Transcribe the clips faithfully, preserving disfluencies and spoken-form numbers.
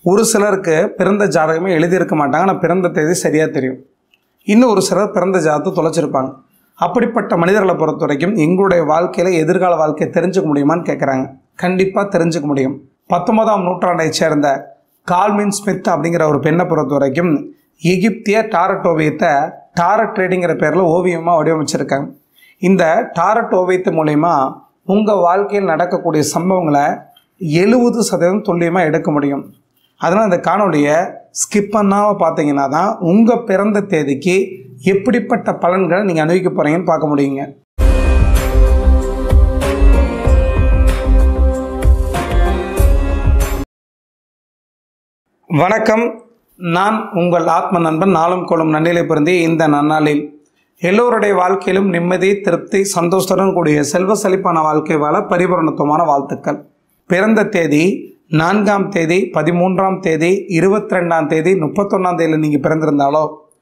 ஒரு சிலருக்கு பிறந்த ஜாதகமே எழுதியிருக்க மாட்டாங்க, ஆனால் பிறந்த தேதி சரியாக தெரியும். இன்னும் ஒரு சிலர் பிறந்த ஜாதகத்தை தொலைச்சிருப்பாங்க. அப்படிப்பட்ட மனிதர்களை பொறுத்த வரைக்கும் எங்களுடைய வாழ்க்கையில் எதிர்கால வாழ்க்கையை தெரிஞ்சுக்க முடியுமான்னு கேட்குறாங்க. கண்டிப்பாக தெரிஞ்சுக்க முடியும். பத்தொன்பதாம் நூற்றாண்டை சேர்ந்த கால்வின் ஸ்மித் அப்படிங்கிற ஒரு பெண்ணை பொறுத்த வரைக்கும் எகிப்திய டாரட் ஓவியத்தை டாரட் ட்ரேடிங்கிற பேரில் ஓவியமாக வடிவமைச்சிருக்காங்க. இந்த டாரட் ஓவியத்து மூலயமா உங்கள் வாழ்க்கையில் நடக்கக்கூடிய சம்பவங்களை எழுபது சதவீதம் துல்லியமாக எடுக்க முடியும். அதனால் இந்த காணொலியை ஸ்கிப் பண்ணாமல் பார்த்தீங்கன்னா தான் உங்கள் பிறந்த தேதிக்கு எப்படிப்பட்ட பலன்களை நீங்கள் அனுபவிக்க போகிறீங்கன்னு பார்க்க முடியுங்க. வணக்கம், நான் உங்கள் ஆத்ம நண்பன். நாளும் கோளும் நன்னிலை பிறந்தே இந்த நன்னாளில் எல்லோருடைய வாழ்க்கையிலும் நிம்மதி, திருப்தி, சந்தோஷத்துடன் கூடிய செல்வ செழிப்பான வாழ்க்கை வாழ பரிபூரணத்துவமான வாழ்த்துக்கள். பிறந்த தேதி நான்காம் தேதி, பதிமூன்றாம் தேதி, இருபத்தி ரெண்டாம் தேதி, முப்பத்தொன்னாம் தேதியில் நீங்கள் பிறந்திருந்தாலோ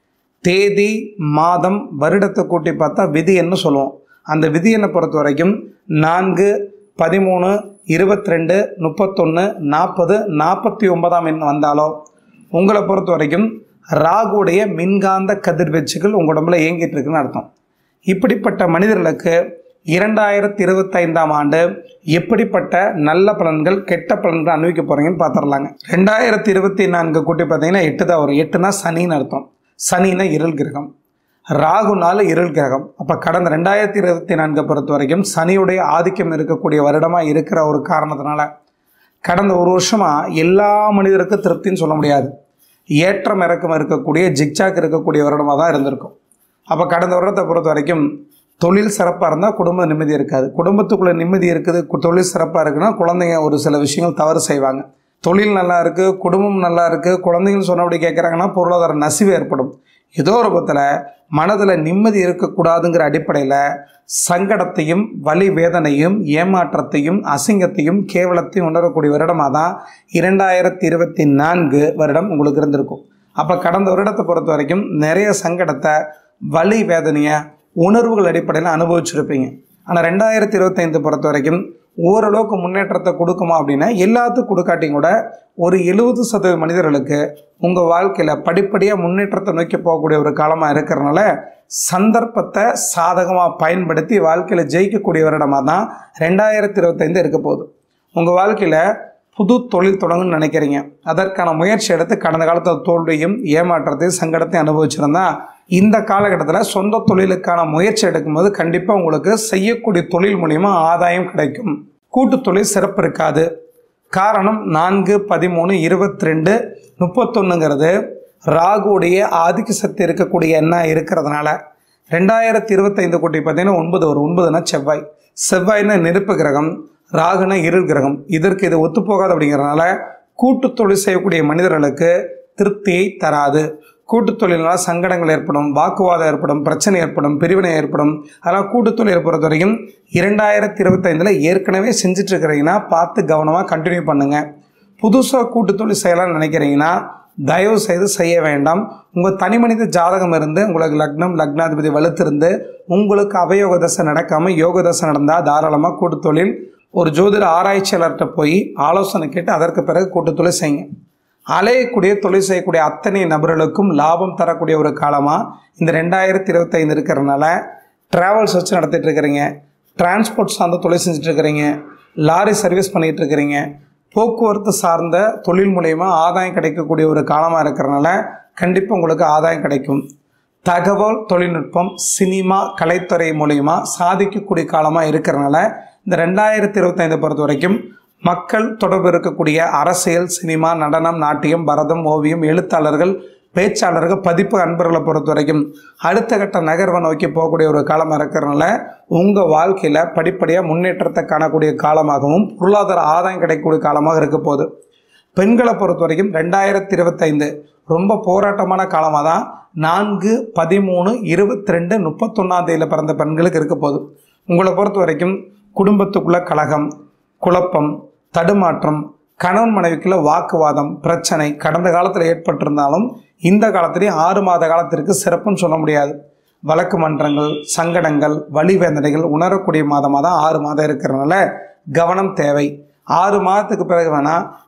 தேதி, மாதம், வருடத்தை கூட்டி பார்த்தா விதி என்ன சொல்லுவோம். அந்த விதி என்னை பொறுத்த வரைக்கும் நான்கு, பதிமூணு, இருபத்தி ரெண்டு, முப்பத்தொன்று, நாற்பது, நாற்பத்தி ஒன்பதாம் எண் வந்தாலோ உங்களை பொறுத்த வரைக்கும் ராகுடைய மின்காந்த கதிர்வீச்சுகள் உங்கள் உடம்புல இயங்கிட்டு இருக்குன்னு அர்த்தம். இப்படிப்பட்ட மனிதர்களுக்கு இரண்டாயிரத்தி இருபத்தைந்தாம் ஆண்டு எப்படிப்பட்ட நல்ல பலன்கள், கெட்ட பலன்கள் அனுபவிக்க போகிறீங்கன்னு பார்த்துடலாங்க. ரெண்டாயிரத்தி இருபத்தி நான்கு கூட்டி பார்த்தீங்கன்னா எட்டு தான் வரும். எட்டுனா சனின்னு அர்த்தம். சனினா இருள் கிரகம், ராகுனால இருள் கிரகம். அப்போ கடந்த ரெண்டாயிரத்தி இருபத்தி நான்கை பொறுத்த வரைக்கும் சனியுடைய ஆதிக்கம் இருக்கக்கூடிய வருடமாக இருக்கிற ஒரு காரணத்தினால கடந்த ஒரு வருஷமாக எல்லா மனிதருக்கும் திருப்தின்னு சொல்ல முடியாது. ஏற்றம் இறக்கம் இருக்கக்கூடிய, ஜிக்ஜாக் இருக்கக்கூடிய வருடமாக தான் இருந்திருக்கும். அப்போ கடந்த வருடத்தை பொறுத்த வரைக்கும் தொழில் சிறப்பாக இருந்தால் குடும்ப நிம்மதி இருக்காது. குடும்பத்துக்குள்ளே நிம்மதி இருக்குது, தொழில் சிறப்பாக இருக்குன்னா குழந்தைங்க ஒரு சில விஷயங்கள் தவறு செய்வாங்க. தொழில் நல்லா இருக்குது, குடும்பம் நல்லா இருக்குது, குழந்தைங்கன்னு சொன்னபடி கேட்குறாங்கன்னா பொருளாதார நசிவு ஏற்படும். ஏதோ ஒரு பத்தில் மனதில் நிம்மதி இருக்கக்கூடாதுங்கிற அடிப்படையில் சங்கடத்தையும், வலி வேதனையும், ஏமாற்றத்தையும், அசிங்கத்தையும், கேவலத்தையும் உணரக்கூடிய வருடமாக தான் இரண்டாயிரத்தி இருபத்தி நான்கு வருடம் உங்களுக்கு இருந்திருக்கும். அப்போ கடந்த வருடத்தை பொறுத்த வரைக்கும் நிறைய சங்கடத்தை, வலி வேதனையை உணர்வுகள் அடிப்படையில் அனுபவிச்சிருப்பீங்க. ஆனால் ரெண்டாயிரத்தி இருபத்தைந்து பொறுத்த வரைக்கும் ஓரளவுக்கு முன்னேற்றத்தை கொடுக்குமா அப்படின்னா எல்லாத்துக்கும் கொடுக்காட்டியும் கூட ஒரு எழுபது சதவீத மனிதர்களுக்கு உங்கள் வாழ்க்கையில் படிப்படியாக முன்னேற்றத்தை நோக்கி போகக்கூடிய ஒரு காலமாக இருக்கிறதுனால சந்தர்ப்பத்தை சாதகமாக பயன்படுத்தி வாழ்க்கையில் ஜெயிக்கக்கூடிய வருடமாக தான் ரெண்டாயிரத்தி இருபத்தைந்து இருக்க போகுது. உங்கள் வாழ்க்கையில் புது தொழில் தொடங்குன்னு நினைக்கிறீங்க, அதற்கான முயற்சி எடுத்து கடந்த காலத்தில் தோல்வியும், ஏமாற்றத்தையும், சங்கடத்தையும் அனுபவிச்சிருந்தா இந்த காலகட்டத்தில் சொந்த தொழிலுக்கான முயற்சி எடுக்கும்போது கண்டிப்பாக உங்களுக்கு செய்யக்கூடிய தொழில் மூலிமா ஆதாயம் கிடைக்கும். கூட்டு தொழில் சிறப்பு இருக்காது. காரணம் நான்கு, பதிமூணு, இருபத்தி ரெண்டு, முப்பத்தொன்னுங்கிறது ராகுடைய ஆதிக்க சக்தி இருக்கக்கூடிய எண்ணாக இருக்கிறதுனால ரெண்டாயிரத்தி இருபத்தைந்து கூட்டி பார்த்தீங்கன்னா ஒன்பது வரும். ஒன்பதுனா செவ்வாய். செவ்வாய்னா நெருப்பு கிரகம், ராகுனா இருள் கிரகம். இதற்கு இது ஒத்துப்போகாது. அப்படிங்கிறதுனால கூட்டு தொழில் செய்யக்கூடிய மனிதர்களுக்கு திருப்தியை தராது. கூட்டு தொழிலால் சங்கடங்கள் ஏற்படும், வாக்குவாதம் ஏற்படும், பிரச்சனை ஏற்படும், பிரிவினை ஏற்படும். அதனால் கூட்டு தொழிலை பொறுத்த வரைக்கும் இரண்டாயிரத்தி இருபத்தைந்தில் ஏற்கனவே செஞ்சுட்டு இருக்கிறீங்கன்னா பார்த்து கவனமாக கண்டினியூ பண்ணுங்கள். புதுசாக கூட்டு தொழில் செய்யலாம்னு நினைக்கிறீங்கன்னா தயவு செய்து செய்ய வேண்டாம். உங்கள் தனி மனித ஜாதகம் இருந்து உங்களுக்கு லக்னம், லக்னாதிபதி வலுத்திருந்து உங்களுக்கு அவயோக தசை நடக்காமல் யோக தசை நடந்தால் தாராளமாக கூட்டு தொழில் ஒரு ஜோதிட ஆராய்ச்சியாளர்கிட்ட போய் ஆலோசனை கேட்டு அதற்கு பிறகு கூட்டு தொழில் செய்யுங்க. அலையக்கூடிய தொழில் செய்யக்கூடிய அத்தனை நபர்களுக்கும் லாபம் தரக்கூடிய ஒரு காலமாக இந்த ரெண்டாயிரத்தி இருபத்தைந்து இருக்கிறதுனால ட்ராவல்ஸ் வச்சு நடத்திட்டு இருக்கிறீங்க, டிரான்ஸ்போர்ட் சார்ந்த தொழில் செஞ்சுட்டு இருக்கிறீங்க, லாரி சர்வீஸ் பண்ணிகிட்டு இருக்கிறீங்க, போக்குவரத்து சார்ந்த தொழில் மூலயமா ஆதாயம் கிடைக்கக்கூடிய ஒரு காலமாக இருக்கிறதுனால கண்டிப்பாக உங்களுக்கு ஆதாயம் கிடைக்கும். தகவல் தொழில்நுட்பம், சினிமா, கலைத்துறை மூலயமா சாதிக்கக்கூடிய காலமாக இருக்கிறதுனால இந்த ரெண்டாயிரத்தி இருபத்தைந்து பொறுத்த வரைக்கும் மக்கள் தொடர்பு இருக்கக்கூடிய அரசியல், சினிமா, நடனம், நாட்டியம், பரதம், ஓவியம், எழுத்தாளர்கள், பேச்சாளர்கள், பதிப்பு அன்பர்களை பொறுத்த வரைக்கும் அடுத்த கட்ட நகர்வை நோக்கி போகக்கூடிய ஒரு காலமாக இருக்கிறதுனால உங்கள் வாழ்க்கையில் படிப்படியாக முன்னேற்றத்தை காணக்கூடிய காலமாகவும் பொருளாதார ஆதாயம் கிடைக்கக்கூடிய காலமாக இருக்க போகுது. பெண்களை பொறுத்த வரைக்கும் ரெண்டாயிரத்தி இருபத்தைந்து ரொம்ப போராட்டமான காலமாக தான் நான்கு, பதிமூணு, இருபத்தி ரெண்டு, முப்பத்தொன்னாம் தேதியில் பிறந்த பெண்களுக்கு இருக்க போகுது. உங்களை பொறுத்த வரைக்கும் குடும்பத்துக்குள்ள கலகம், குழப்பம், தடுமாற்றம், கணவன் மனைவிக்குள்ள வாக்குவாதம், பிரச்சனை கடந்த காலத்தில் ஏற்பட்டிருந்தாலும் இந்த காலத்திலேயும் ஆறு மாத காலத்திற்கு சிறப்புன்னு சொல்ல முடியாது. வழக்கு மன்றங்கள், சங்கடங்கள், வலிவேதனைகள் உணரக்கூடிய மாதமாக தான் ஆறு மாதம் இருக்கிறதுனால கவனம் தேவை. ஆறு மாதத்துக்கு பிறகு வேணால்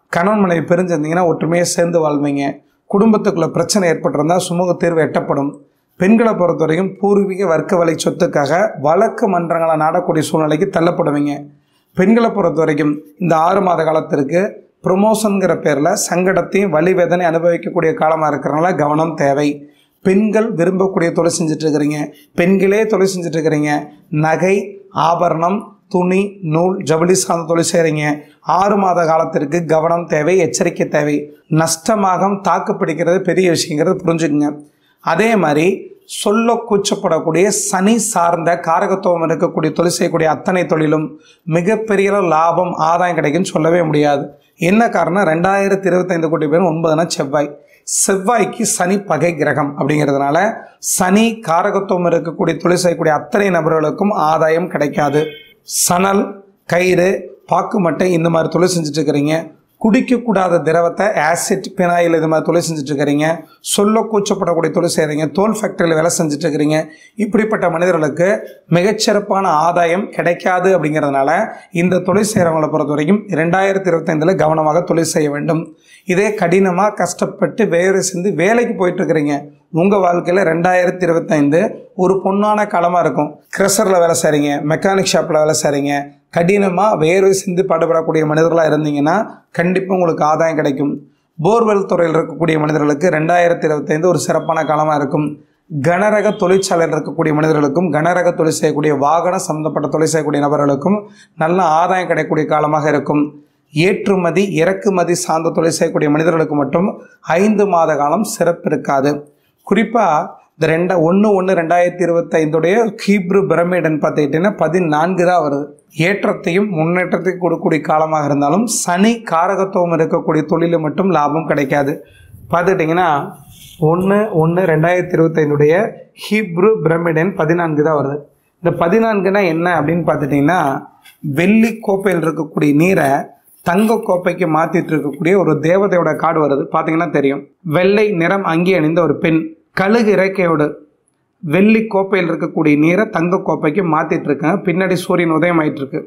கணவன் மனைவி பிரிஞ்சிருந்தீங்கன்னா ஒற்றுமையாக சேர்ந்து வாழ்வீங்க. குடும்பத்துக்குள்ள பிரச்சனை ஏற்பட்டிருந்தால் சுமூக தீர்வு எட்டப்படும். பெண்களை பொறுத்த வரைக்கும் பூர்வீக வர்க்க வழி சொத்துக்காக வழக்கு மன்றங்களை நாடக்கூடிய சூழ்நிலைக்கு தள்ளப்படுவீங்க. பெண்களை பொறுத்த வரைக்கும் இந்த ஆறு மாத காலத்திற்கு ப்ரொமோஷனுங்கிற பேரில் சங்கடத்தையும் வலி வேதனை அனுபவிக்கக்கூடிய காலமாக இருக்கிறனால கவனம் தேவை. பெண்கள் விரும்பக்கூடிய தொழில் செஞ்சுட்டு இருக்கிறீங்க, பெண்களே தொழில் செஞ்சுட்டு இருக்கிறீங்க, நகை ஆபரணம் துணி நூல் ஜவுளி சார்ந்த தொழில் செய்கிறீங்க, ஆறு மாத காலத்திற்கு கவனம் தேவை, எச்சரிக்கை தேவை. நஷ்டமாக தாக்கு பிடிக்கிறது பெரிய விஷயங்கிறது புரிஞ்சுக்குங்க. அதே மாதிரி சொல்ல கூச்சப்படக்கூடிய சனி சார்ந்த காரகத்துவம் இருக்கக்கூடிய தொழில் செய்யக்கூடிய அத்தனை தொழிலும் மிகப்பெரிய லாபம் ஆதாயம் கிடைக்குன்னு சொல்லவே முடியாது. என்ன காரணம்? ரெண்டாயிரத்தி இருபத்தைந்து கோடி பேர் ஒன்பதுனா செவ்வாய். செவ்வாய்க்கு சனி பகை கிரகம் அப்படிங்கிறதுனால சனி காரகத்துவம் இருக்கக்கூடிய தொழில் செய்யக்கூடிய அத்தனை நபர்களுக்கும் ஆதாயம் கிடைக்காது. சணல் கயிறு பாக்கு மட்டை இந்த மாதிரி தொழில் செஞ்சுட்டு இருக்கிறீங்க. குடிக்கக்கூடாத திரவத்தை ஆசிட் பினாயில் இது மாதிரி தொழில் செஞ்சுட்டு இருக்கிறீங்க. சொல்ல கூச்சப்படக்கூடிய தொழில் செய்கிறீங்க. தோல் ஃபேக்டரியில் வேலை செஞ்சுட்டு இருக்கிறீங்க. இப்படிப்பட்ட மனிதர்களுக்கு மிகச்சிறப்பான ஆதாயம் கிடைக்காது. அப்படிங்கிறதுனால இந்த தொழில் செய்கிறவங்களை பொறுத்த வரைக்கும் ரெண்டாயிரத்தி இருபத்தைந்தில் கவனமாக தொழில் செய்ய வேண்டும். இதே கடினமாக கஷ்டப்பட்டு வேறு செஞ்சு வேலைக்கு போயிட்டு இருக்கிறீங்க, உங்கள் வாழ்க்கையில் ரெண்டாயிரத்தி இருபத்தைந்து ஒரு பொன்னான காலமாக இருக்கும். க்ரெஷரில் வேலை செய்கிறீங்க, மெக்கானிக் ஷாப்பில் வேலை செய்கிறீங்க, கடினமாக வேர்வை சிந்து பாடுபடக்கூடிய மனிதர்களாக இருந்தீங்கன்னா கண்டிப்பாக உங்களுக்கு ஆதாயம் கிடைக்கும். போர்வெல் துறையில் இருக்கக்கூடிய மனிதர்களுக்கு ரெண்டாயிரத்தி இருபத்தைந்து ஒரு சிறப்பான காலமாக இருக்கும். கனரக தொழிற்சாலையில் இருக்கக்கூடிய மனிதர்களுக்கும் கனரக தொழில் செய்யக்கூடிய வாகன சம்பந்தப்பட்ட தொழில் செய்யக்கூடிய நபர்களுக்கும் நல்ல ஆதாயம் கிடைக்கக்கூடிய காலமாக இருக்கும். ஏற்றுமதி இறக்குமதி சார்ந்த தொழில் செய்யக்கூடிய மனிதர்களுக்கு மட்டும் ஐந்து மாத காலம் சிறப்பு இருக்காது. குறிப்பாக இந்த ரெண்டா ஒன்று ஒன்று ரெண்டாயிரத்தி இருபத்தைந்துடைய ஹீப்ரு பிரமிடுன்னு பார்த்துக்கிட்டிங்கன்னா பதினான்கு தான் வருது. ஏற்றத்தையும் முன்னேற்றத்தையும் கொடுக்கக்கூடிய காலமாக இருந்தாலும் சனி காரகத்துவம் இருக்கக்கூடிய தொழிலில் மட்டும் லாபம் கிடைக்காது. பார்த்துக்கிட்டிங்கன்னா ஒன்று ஒன்று ரெண்டாயிரத்தி இருபத்தைந்துடைய ஹீப்ரு பிரமிடன் பதினான்கு தான் வருது. இந்த பதினான்குனா என்ன அப்படின்னு பார்த்துட்டிங்கன்னா வெள்ளி கோப்பையில் இருக்கக்கூடிய நீரை தங்க கோப்பைக்கு மாற்றிட்டு இருக்கக்கூடிய ஒரு தேவதையோட கார்டு வருது. பார்த்தீங்கன்னா தெரியும். வெள்ளை நிறம் அங்கி அணிந்த ஒரு பெண் கழுகு இறக்கையோடு வெள்ளி கோப்பையில் இருக்கக்கூடிய நீரை தங்க கோப்பைக்கு மாற்றிட்டு இருக்காங்க. பின்னாடி சூரியன் உதயம் ஆயிட்டு இருக்கு.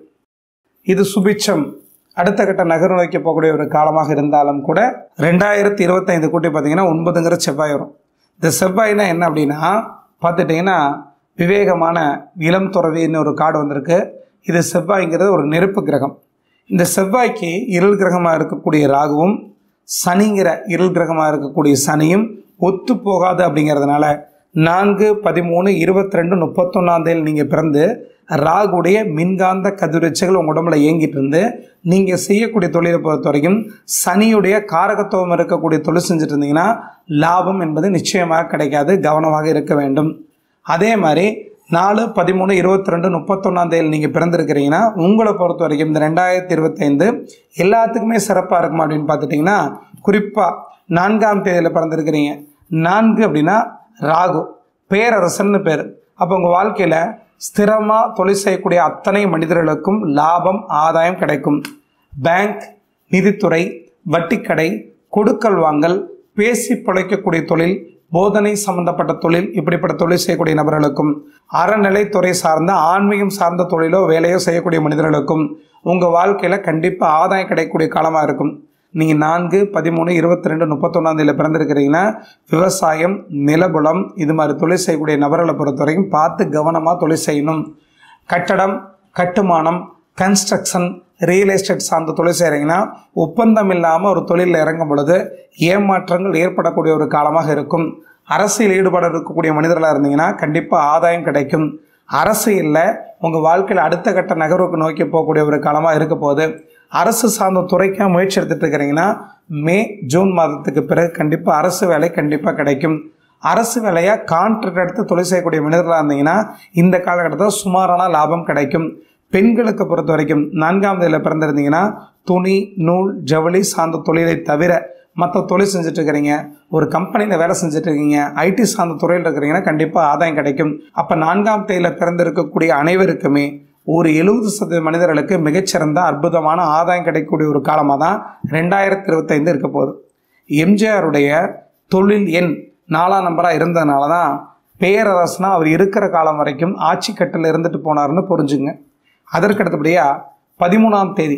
இது சுபிட்சம் அடுத்த கட்ட நகர் நோக்கி போகக்கூடிய ஒரு காலமாக இருந்தாலும் கூட ரெண்டாயிரத்தி இருபத்தைந்து கூட்டி பார்த்தீங்கன்னா ஒன்பதுங்கிற செவ்வாய் வரும். இந்த செவ்வாய்னா என்ன அப்படின்னா பார்த்துட்டிங்கன்னா விவேகமான இளம் துறவின்னு ஒரு கார்டு வந்திருக்கு. இது செவ்வாய்ங்கிறது ஒரு நெருப்பு கிரகம். இந்த செவ்வாய்க்கு இருள் கிரகமாக இருக்கக்கூடிய ராகுவும் சனிங்கிற இருள் கிரகமாக இருக்கக்கூடிய சனியும் ஒத்து போகாது. அப்படிங்கிறதுனால நான்கு பதிமூணு இருபத்தி ரெண்டு முப்பத்தொன்னாம் தேதி நீங்கள் பிறந்து ராகுடைய மின்காந்த கதிர்வீச்சுகள் உங்கள் உடம்புல இயங்கிட்டு இருந்து நீங்கள் செய்யக்கூடிய தொழிலை பொறுத்த வரைக்கும் சனியுடைய காரகத்துவம் இருக்கக்கூடிய தொழில் செஞ்சுட்டு இருந்தீங்கன்னா லாபம் என்பது நிச்சயமாக கிடைக்காது. கவனமாக இருக்க வேண்டும். அதே மாதிரி நாலு பதிமூணு இருபத்தி ரெண்டு முப்பத்தொன்னாம் தேதி நீங்கள் பிறந்திருக்கிறீங்கன்னா உங்களை பொறுத்த வரைக்கும் இந்த ரெண்டாயிரத்தி இருபத்தைந்து எல்லாத்துக்குமே சிறப்பாக இருக்குமா அப்படின்னு பார்த்துட்டிங்கன்னா குறிப்பாக நான்காம் தேதியில் பிறந்திருக்கிறீங்க. நான்கு அப்படின்னா ராகு பேரரசன்னு பேர். அப்போ உங்கள் வாழ்க்கையில் ஸ்திரமாக தொழில் செய்யக்கூடிய அத்தனை மனிதர்களுக்கும் லாபம் ஆதாயம் கிடைக்கும். பேங்க் நிதித்துறை வட்டிக்கடை கொடுக்கல் வாங்கல் பேசி பிழைக்கக்கூடிய தொழில் போதனை சம்பந்தப்பட்ட தொழில் இப்படிப்பட்ட தொழில் செய்யக்கூடிய நபர்களுக்கும் அறநிலைத்துறை சார்ந்த ஆன்மீகம் சார்ந்த தொழிலோ வேலையோ செய்யக்கூடிய மனிதர்களுக்கும் உங்கள் வாழ்க்கையில் கண்டிப்பாக ஆதாயம் கிடைக்கக்கூடிய காலமாக இருக்கும். நீங்கள் நான்கு பதிமூணு இருபத்தி ரெண்டு முப்பத்தொன்னாம் தேதியில் பிறந்திருக்கிறீங்கன்னா விவசாயம் நிலபுலம் இது மாதிரி தொழில் செய்யக்கூடிய நபர்களை பொறுத்த வரைக்கும் பார்த்து கவனமாக தொழில் செய்யணும். கட்டடம் கட்டுமானம் கன்ஸ்ட்ரக்ஷன் ரியல் எஸ்டேட் சார்ந்த தொழில் செய்கிறீங்கன்னா ஒப்பந்தம் இல்லாமல் ஒரு தொழிலில் இறங்கும் பொழுது ஏமாற்றங்கள் ஏற்படக்கூடிய ஒரு காலமாக இருக்கும். அரசியல் ஈடுபாடு இருக்கக்கூடிய மனிதர்களாக இருந்தீங்கன்னா கண்டிப்பாக ஆதாயம் கிடைக்கும். அரசியலில் உங்கள் வாழ்க்கையில் அடுத்த கட்ட நகர்வுக்கு நோக்கி போகக்கூடிய ஒரு காலமாக இருக்க போது அரசு சார்ந்த துறைக்காக முயற்சி எடுத்துகிட்டு இருக்கிறீங்கன்னா மே ஜூன் மாதத்துக்கு பிறகு கண்டிப்பாக அரசு வேலை கண்டிப்பாக கிடைக்கும். அரசு வேலையாக கான்ட்ராக்ட் எடுத்து தொழில் செய்யக்கூடிய மனிதர்களாக இருந்தீங்கன்னா இந்த காலகட்டத்தில் சுமாரான லாபம் கிடைக்கும். பெண்களுக்கு பொறுத்த வரைக்கும் நான்காம் தேதியில் பிறந்திருந்தீங்கன்னா துணி நூல் ஜவுளி சார்ந்த தொழிலை தவிர மற்ற தொழில் செஞ்சுட்டு இருக்கிறீங்க, ஒரு கம்பெனியில் வேலை செஞ்சுட்டு இருக்கீங்க, ஐடி சார்ந்த துறையில் இருக்கிறீங்கன்னா கண்டிப்பாக ஆதாயம் கிடைக்கும். அப்போ நான்காம் தேதியில் பிறந்திருக்கக்கூடிய அனைவருக்குமே ஒரு எழுபது சதவீத மனிதர்களுக்கு மிகச்சிறந்த அற்புதமான ஆதாயம் கிடைக்கக்கூடிய ஒரு காலமாக தான் ரெண்டாயிரத்தி இருபத்தைந்து இருக்க போகுது. எம்ஜிஆருடைய தொழில் எண் நாலாம் நம்பராக இருந்ததுனால தான் பேரரசனா அவர் இருக்கிற காலம் வரைக்கும் ஆட்சி கட்டில் இருந்துட்டு போனார்னு புரிஞ்சுங்க. அதற்கு அடுத்தபடியாக பதிமூணாம் தேதி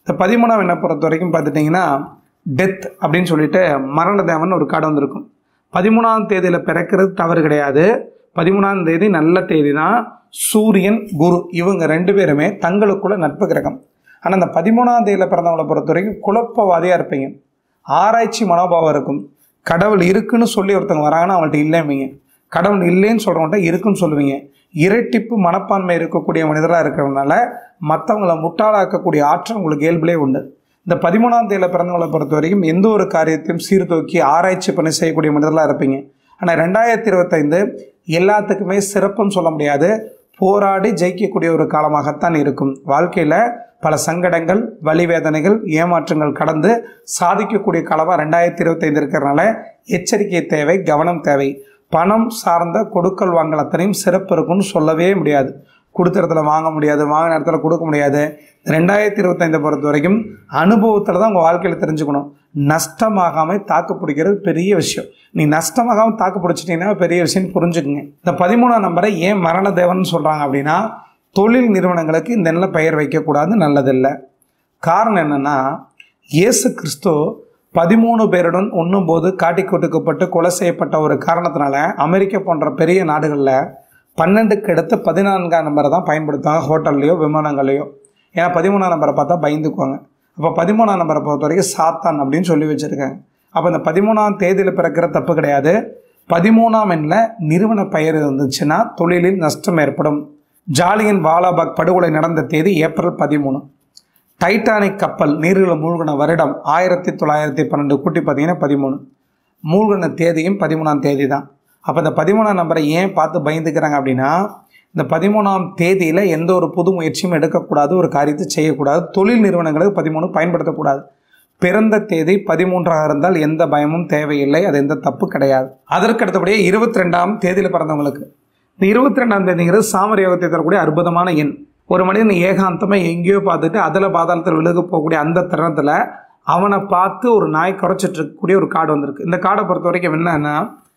இந்த பதிமூணாம் எண்ணை பொறுத்த வரைக்கும் பார்த்துட்டிங்கன்னா டெத் அப்படின்னு சொல்லிட்டு மரண தேவன் ஒரு கார்டு வந்திருக்கும். பதிமூணாம் தேதியில் பிறக்கிறது தவறு கிடையாது. பதிமூணாம் தேதி நல்ல தேதி தான். சூரியன் குரு இவங்க ரெண்டு பேருமே தங்களுக்குள்ள நட்பு கிரகம். ஆனால் அந்த பதிமூணாம் தேதியில் பிறந்தவங்களை பொறுத்த வரைக்கும் குழப்பவாதியாக இருப்பீங்க. ஆராய்ச்சி மனோபாவம் இருக்கும். கடவுள் இருக்குன்னு சொல்லி ஒருத்தவங்க வராங்கன்னா அவங்கள்ட்ட இல்லைம்பீங்க. கடவுள் இல்லைன்னு சொல்கிறவங்கள்ட்ட இருக்குன்னு சொல்லுவீங்க. இரட்டிப்பு மனப்பான்மை இருக்கக்கூடிய மனிதராக இருக்கிறதுனால மற்றவங்களை முட்டாளாக்கக்கூடிய ஆற்றல் உங்களுக்கு இயல்பிலே உண்டு. இந்த பதிமூணாம் தேதியில் பிறந்தவங்களை பொறுத்த வரைக்கும் எந்த ஒரு காரியத்தையும் சீர்தூக்கி ஆராய்ச்சி பண்ணி செய்யக்கூடிய மனிதர்களாக இருப்பீங்க. ஆனால் ரெண்டாயிரத்தி இருபத்தைந்து எல்லாத்துக்குமே சிறப்புன்னு சொல்ல முடியாது. போராடி ஜெயிக்கக்கூடிய ஒரு காலமாகத்தான் இருக்கும். வாழ்க்கையில் பல சங்கடங்கள், வலிவேதனைகள், ஏமாற்றங்கள் கடந்து சாதிக்கக்கூடிய காலமாக ரெண்டாயிரத்தி இருபத்தைந்து இருக்கிறதுனால எச்சரிக்கை தேவை, கவனம் தேவை. பணம் சார்ந்த கொடுக்கல் வாங்கல் அத்தனையும் சிறப்பு இருக்குன்னு சொல்லவே முடியாது. கொடுத்த இடத்துல வாங்க முடியாது, வாங்கின இடத்துல கொடுக்க முடியாது. ரெண்டாயிரத்தி இருபத்தைந்தை பொறுத்த வரைக்கும் அனுபவத்தில் தான் உங்கள் வாழ்க்கையில் தெரிஞ்சுக்கணும். நஷ்டமாகாமல் தாக்கு பிடிக்கிறது பெரிய விஷயம். நீ நஷ்டமாகாமல் தாக்கு பிடிச்சிட்டிங்கன்னா பெரிய விஷயம் புரிஞ்சுக்குங்க. இந்த பதிமூணாம் நம்பரை ஏன் மரண தேவன் சொல்கிறாங்க அப்படின்னா, தொழில் நிறுவனங்களுக்கு இந்த நல்ல பெயர் வைக்கக்கூடாது, நல்லதில்லை. காரணம் என்னென்னா, இயேசு கிறிஸ்து பதிமூணு பேருடன் உண்ணும் போது காட்டி கொடுக்கப்பட்டு கொலை செய்யப்பட்ட ஒரு காரணத்தினால அமெரிக்கா போன்ற பெரிய நாடுகளில் பன்னெண்டுக்கு எடுத்து பதினான்காம் நம்பரை தான் பயன்படுத்துவாங்க, ஹோட்டல்லையோ விமானங்களையோ. ஏன்னா பதிமூணாம் நம்பரை பார்த்தா பயந்துக்குவாங்க. அப்போ பதிமூணாம் நம்பரை பொறுத்த வரைக்கும் சாத்தான் அப்படின்னு சொல்லி வச்சுருக்காங்க. அப்போ இந்த பதிமூணாம் தேதியில் பிறக்கிற தப்பு கிடையாது. பதிமூணாம் எண்ணில் நிறுவன பெயர் இருந்துச்சுன்னா தொழிலில் நஷ்டம் ஏற்படும். ஜாலியன் வாலாபாக் படுகொலை நடந்த தேதி ஏப்ரல் பதிமூணு. டைட்டானிக் கப்பல் நீரில் மூழ்கின வருடம் ஆயிரத்தி தொள்ளாயிரத்தி பன்னெண்டு கூட்டி பார்த்தீங்கன்னா பதிமூணு. மூழ்கின தேதியும் பதிமூணாம் தேதி தான். அப்போ இந்த பதிமூணாம் நம்பரை ஏன் பார்த்து பயந்துக்கிறாங்க அப்படின்னா, இந்த பதிமூணாம் தேதியில் எந்த ஒரு புது முயற்சியும் எடுக்கக்கூடாது, ஒரு காரியத்தை செய்யக்கூடாது. தொழில் நிறுவனங்களுக்கு பதிமூணு பயன்படுத்தக்கூடாது. பிறந்த தேதி பதிமூன்றாக இருந்தால் எந்த பயமும் தேவையில்லை, அது எந்த தப்பு கிடையாது. அதற்கு அடுத்தபடியே இருபத்தி ரெண்டாம் தேதியில் பிறந்தவங்களுக்கு இந்த இருபத்தி ரெண்டாம் தேதிங்கிறது சாமர் யோகத்தை தரக்கூடிய அற்புதமான எண். ஒரு மனிதன் ஏகாந்தமாக எங்கேயோ பார்த்துட்டு அதில் பாதாளத்தில் விழுக போகக்கூடிய அந்த தருணத்தில் அவனை பார்த்து ஒரு நாய் குறைச்சிட்டு இருக்கக்கூடிய ஒரு கார்டு வந்திருக்கு. இந்த கார்டை பொறுத்த வரைக்கும் என்னன்னா,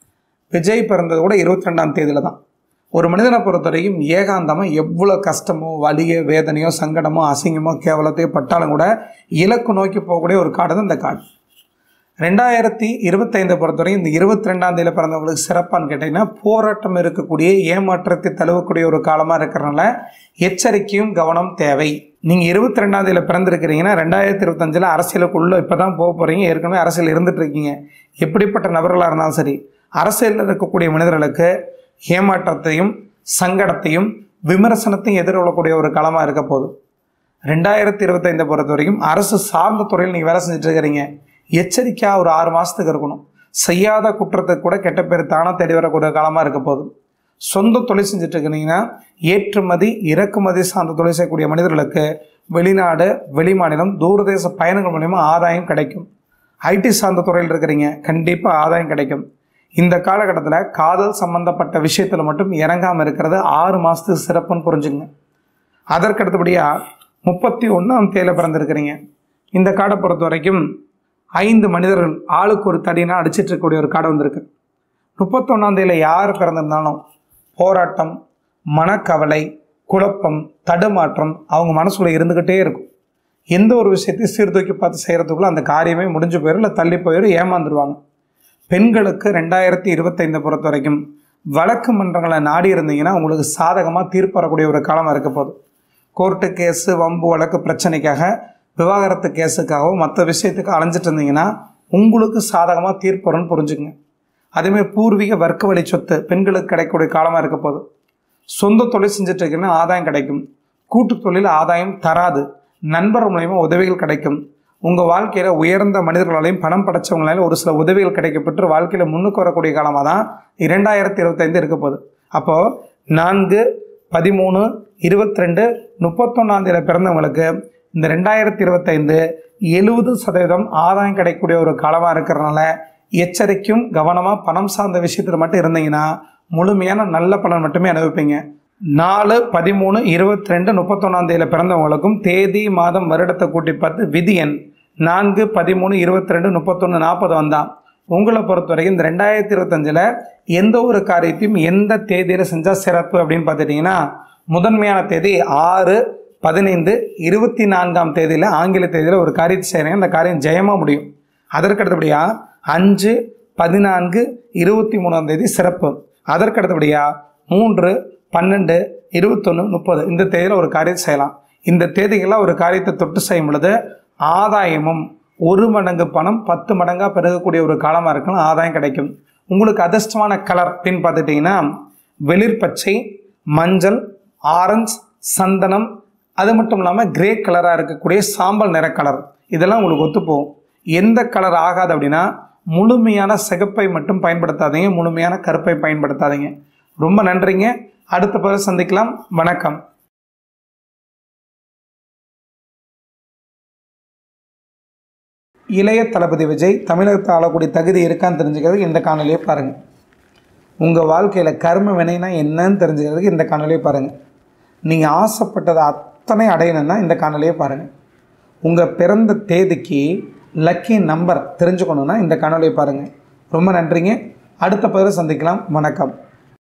விஜய் பிறந்தது கூட இருபத்தி ரெண்டாம் தேதியில் தான். ஒரு மனிதனை பொறுத்த வரைக்கும் ஏகாந்தமாக எவ்வளோ கஷ்டமோ, வலியோ, வேதனையோ, சங்கடமோ, அசிங்கமோ, கேவலத்தையோ பட்டாலும் கூட இலக்கு நோக்கி போகக்கூடிய ஒரு கார்டு தான் இந்த கார்டு. ரெண்டாயிரத்தி இருபத்தைந்தை பொறுத்தவரைக்கும் இந்த இருபத்தி ரெண்டாம் தேதியில் பிறந்தவங்களுக்கு சிறப்பான்னு கேட்டிங்கன்னா, போராட்டம் இருக்கக்கூடிய, ஏமாற்றத்தை தழுவக்கூடிய ஒரு காலமாக இருக்கிறனால எச்சரிக்கையும் கவனம் தேவை. நீங்கள் இருபத்தி ரெண்டாம் தேதியில் பிறந்திருக்கிறீங்கன்னா ரெண்டாயிரத்தி இருபத்தஞ்சில் அரசியலுக்குள்ளே இப்போ தான் போக போகிறீங்க. ஏற்கனவே அரசியல் இருந்துட்டு இருக்கீங்க. எப்படிப்பட்ட நபர்களாக இருந்தாலும் சரி, அரசியலில் இருக்கக்கூடிய மனிதர்களுக்கு ஏமாற்றத்தையும் சங்கடத்தையும் விமர்சனத்தையும் எதிர்கொள்ளக்கூடிய ஒரு காலமாக இருக்க போகுது. ரெண்டாயிரத்தி இருபத்தைந்தை பொறுத்த வரைக்கும் அரசு சார்ந்த துறையில் நீங்கள் வேலை செஞ்சுட்டு இருக்கிறீங்க. எச்சரிக்கையாக ஒரு ஆறு மாதத்துக்கு இருக்கணும். செய்யாத குற்றத்துக்கு கூட கெட்ட பேர் தானாக தேடி வரக்கூடிய காலமாக இருக்க போகுது. சொந்த தொழில் செஞ்சுட்டு இருக்கிறீங்கன்னா ஏற்றுமதி இறக்குமதி சார்ந்த தொழில் செய்யக்கூடிய மனிதர்களுக்கு வெளிநாடு, வெளிமாநிலம், தூரதேச பயணங்கள் மூலமா ஆதாயம் கிடைக்கும். ஐடி சார்ந்த துறையில் இருக்கிறீங்க, கண்டிப்பாக ஆதாயம் கிடைக்கும். இந்த காலகட்டத்தில் காதல் சம்பந்தப்பட்ட விஷயத்தில் மட்டும் இறங்காமல் இருக்கிறது ஆறு மாதத்துக்கு சிறப்புன்னு புரிஞ்சுங்க. அதற்கு அடுத்தபடியாக முப்பத்தி ஒன்றாம் தேதியில் பிறந்திருக்கிறீங்க. இந்த காடை பொறுத்த வரைக்கும் ஐந்து மனிதர்கள் ஆளுக்கு ஒரு தடினா அடிச்சிட்டு இருக்கக்கூடிய ஒரு காடை வந்திருக்கு. முப்பத்தொன்னாம் தேதியில் யார் பிறந்திருந்தாலும் போராட்டம், மனக்கவலை, குழப்பம், தடுமாற்றம் அவங்க மனசுக்குள்ளே இருந்துக்கிட்டே இருக்கும். எந்த ஒரு விஷயத்தையும் சீர்தூக்கி பார்த்து செய்கிறதுக்குள்ள அந்த காரியமே முடிஞ்சு போயிடும், இல்லை தள்ளி போயிடும், ஏமாந்துருவாங்க. பெண்களுக்கு ரெண்டாயிரத்தி இருபத்தைந்தை பொறுத்த வரைக்கும் வழக்கு மன்றங்களை நாடி இருந்தீங்கன்னா உங்களுக்கு சாதகமாக தீர்ப்பு வரக்கூடிய ஒரு காலமாக இருக்க போகுது. கோர்ட்டு கேஸு, வம்பு வழக்கு பிரச்சனைக்காக, விவாகரத்து கேஸுக்காகவோ மற்ற விஷயத்துக்கு அலைஞ்சிட்டு இருந்தீங்கன்னா உங்களுக்கு சாதகமாக தீர்ப்பு வரும்னு புரிஞ்சுக்குங்க. அதேமாதிரி பூர்வீக வர்க்க வழி சொத்து பெண்களுக்கு கிடைக்கக்கூடிய காலமாக இருக்க போகுது. சொந்த தொழில் செஞ்சுட்டு இருக்கீங்கன்னா ஆதாயம் கிடைக்கும். கூட்டு தொழில் ஆதாயம் தராது. நண்பர் மூலயமா உதவிகள் கிடைக்கும். உங்கள் வாழ்க்கையில் உயர்ந்த மனிதர்களாலையும் பணம் படைச்சவங்களாலையும் ஒரு சில உதவிகள் கிடைக்கப்பட்டு வாழ்க்கையில் முன்னுக்கு வரக்கூடிய காலமாக தான் இரண்டாயிரத்தி இருபத்தைந்து இருக்க போகுது. அப்போது நான்கு பதிமூணு இருபத்தி ரெண்டு முப்பத்தொன்னாம் தேதி பிறந்தவங்களுக்கு இந்த ரெண்டாயிரத்தி இருபத்தைந்து எழுபது சதவீதம் ஆதாயம் கிடைக்கக்கூடிய ஒரு காலமாக இருக்கிறதுனால எச்சரிக்கையும் கவனமாக பணம் சார்ந்த விஷயத்தில் மட்டும் இருந்தீங்கன்னா முழுமையான நல்ல பலன் மட்டுமே அனுபவிப்பீங்க. நாலு பதிமூணு இருபத்தி ரெண்டு முப்பத்தொன்னாம் தேதியில் பிறந்தவங்களுக்கும் தேதி மாதம் வருடத்தை கூட்டி பார்த்து விதி எண் நான்கு பதிமூணு இருபத்தி ரெண்டு முப்பத்தொன்று நாற்பது வந்தான். உங்களை பொறுத்த வரைக்கும் இந்த ரெண்டாயிரத்தி இருபத்தஞ்சில் எந்த ஒரு காரியத்தையும் எந்த தேதியில் செஞ்சால் சிறப்பு அப்படின்னு பார்த்துட்டிங்கன்னா முதன்மையான தேதி ஆறு பதினைந்து இருபத்தி நான்காம் தேதியில் ஆங்கில தேதியில் ஒரு காரியத்தை செய்கிறீங்க, அந்த காரியம் ஜெயமாக முடியும். அதற்கு அடுத்தபடியாக அஞ்சு பதினான்கு இருபத்தி மூணாம் தேதி சிறப்பு. அதற்கு அடுத்தபடியாக மூன்று பன்னெண்டு இருபத்தொன்று முப்பது இந்த தேதியில் ஒரு காரியத்தை செய்யலாம். இந்த தேதிகளில் ஒரு காரியத்தை தொட்டு செய்யும் பொழுது ஆதாயமும் ஒரு மடங்கு பணம் பத்து மடங்காக பெருகக்கூடிய ஒரு காலமாக இருக்கலாம். ஆதாயம் கிடைக்கும். உங்களுக்கு அதிர்ஷ்டமான கலர் அப்படின்னு பார்த்துட்டிங்கன்னா வெளிர் பச்சை, மஞ்சள், ஆரஞ்சு, சந்தனம், அது மட்டும் இல்லாமல் கிரே கலராக இருக்கக்கூடிய சாம்பல் நிற கலர், இதெல்லாம் உங்களுக்கு ஒத்துப்போகும். எந்த கலர் ஆகாது அப்படின்னா முழுமையான சிகப்பை மட்டும் பயன்படுத்தாதீங்க, முழுமையான கருப்பை பயன்படுத்தாதீங்க. ரொம்ப நன்றிங்க. அடுத்த பதில் சந்திக்கலாம். வணக்கம். இளைய தளபதி விஜய் தமிழகத்தை ஆளக்கூடிய தகுதி இருக்கான்னு தெரிஞ்சுக்கிறதுக்கு இந்த காணொலியை பாருங்கள். உங்கள் வாழ்க்கையில் கர்ம வினைனா என்னன்னு தெரிஞ்சுக்கிறதுக்கு இந்த காணொலியை பாருங்கள். நீங்கள் ஆசைப்பட்டதை அத்தனை அடையணுன்னா இந்த காணொலியை பாருங்கள். உங்கள் பிறந்த தேதிக்கு லக்கி நம்பர் தெரிஞ்சுக்கணுன்னா இந்த காணொலியை பாருங்கள். ரொம்ப நன்றிங்க. அடுத்த பதில் சந்திக்கலாம். வணக்கம்.